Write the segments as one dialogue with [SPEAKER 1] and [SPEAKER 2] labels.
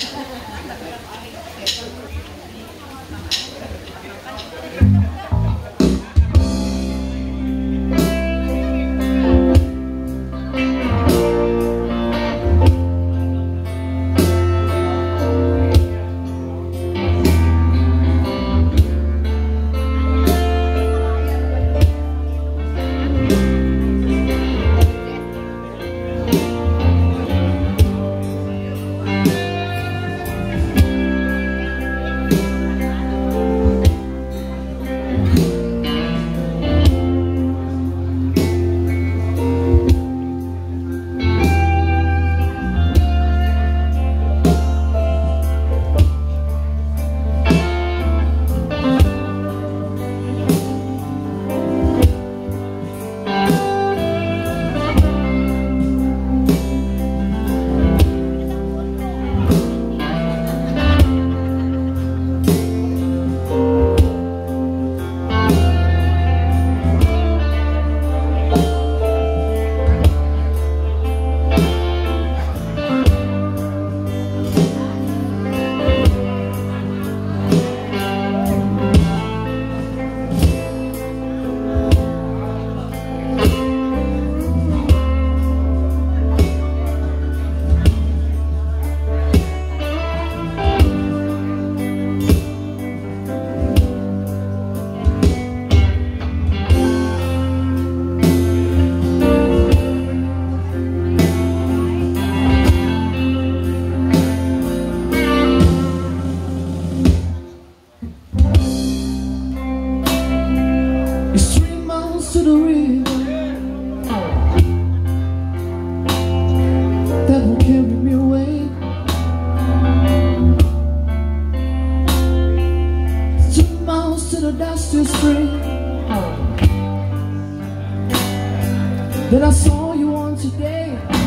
[SPEAKER 1] that I saw you on today.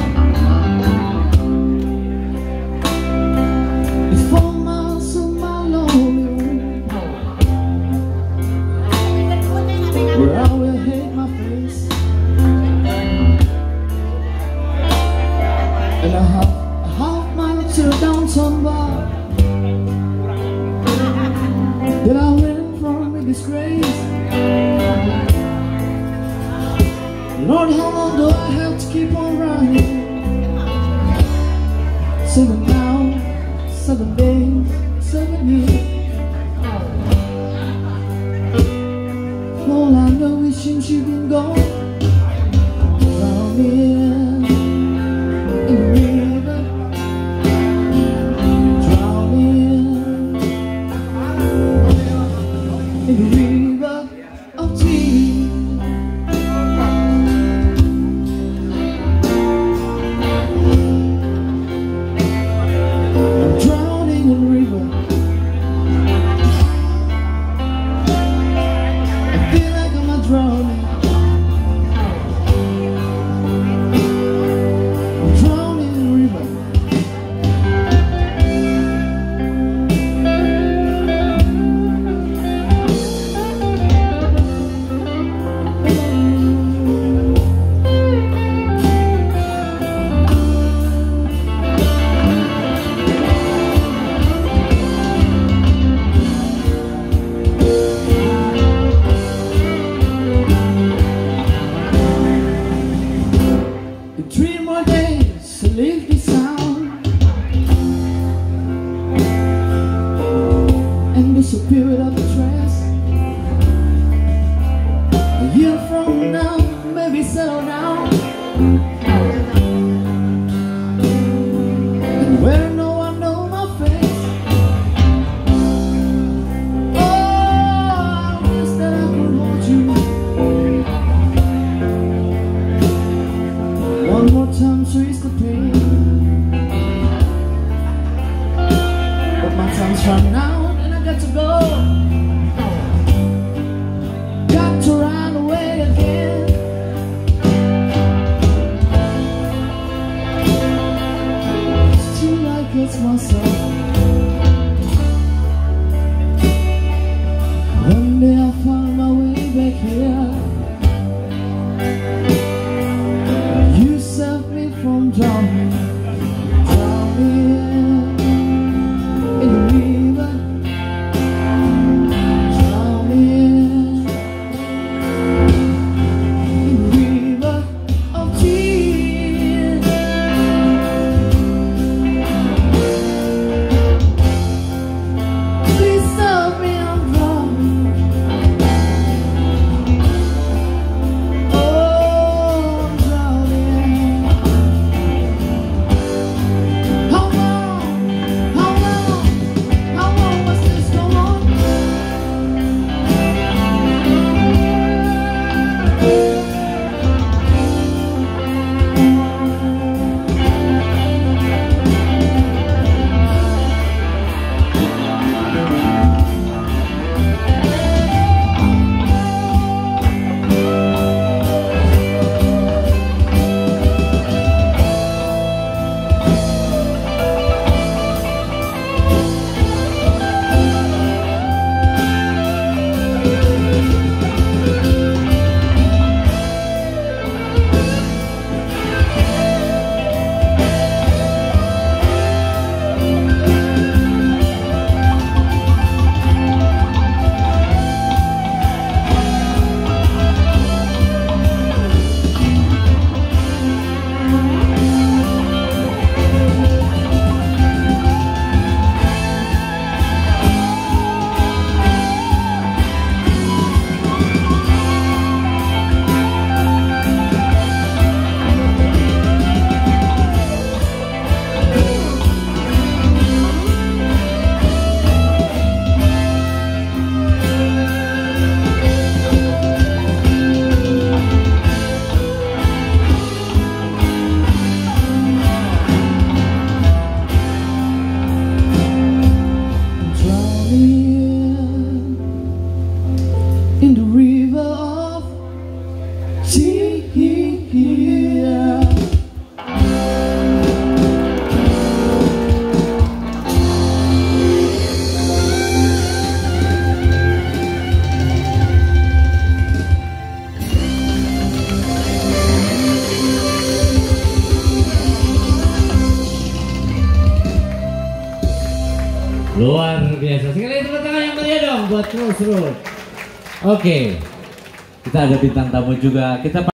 [SPEAKER 1] It's 4 miles of my lonely road, where I will hate my face, and a half mile to the downtown bar that I went from in disgrace. Lord, how long do I have to keep on running? 7 hours, 7 days, 7 years. All I know is since you've been gone, drowning in the river, drowning in the river of tears. Leave this town and disappear without a trace. A year from now, maybe settle down and where no one knows my face. Oh, I wish that I could hold you one more time to ease the pain. My time's run out and I got to go. Got to run away again. Still I guess myself. One day I'll find my way back here. You saved me from drowning, drowning
[SPEAKER 2] Luar biasa. Sekali tepuk tangan yang meriah dong buat Crossroad. Oke. Kita ada bintang tamu juga. Kita